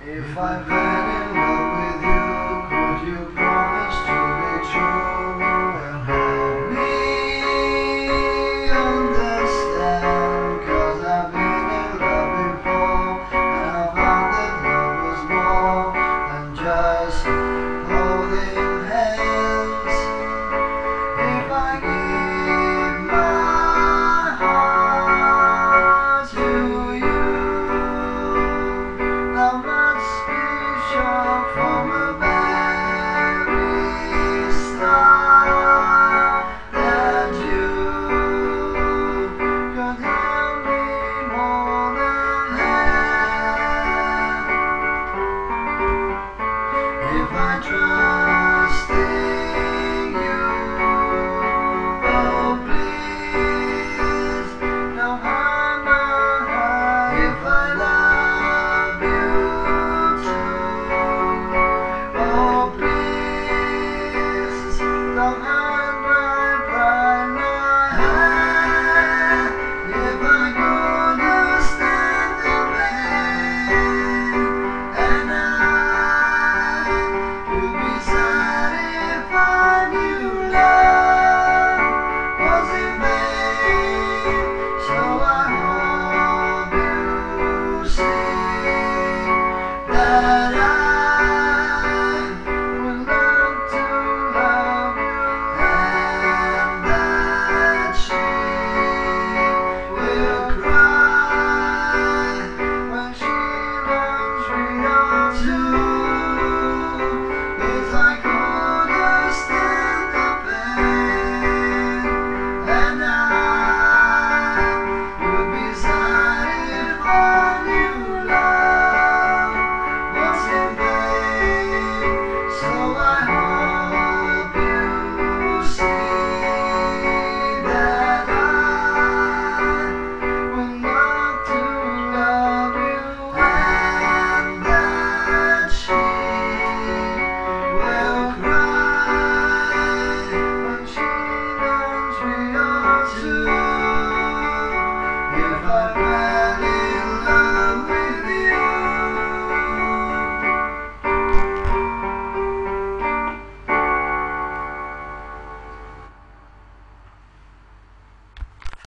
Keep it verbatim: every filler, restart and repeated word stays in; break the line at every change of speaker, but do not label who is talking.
If I fell in love with you, could you promise to be true and help me understand? 'Cause I've been in love before, and I found that love was more than just holding hands. If I give my heart to you, that must be sure from the very start that you could help me more than that. If I trust in you, oh please don't harm my heart. If I love you too, oh please don't hurt my pride. Now, if I could stand the pain, and I could be satisfied you love was in vain. So I hope you see that I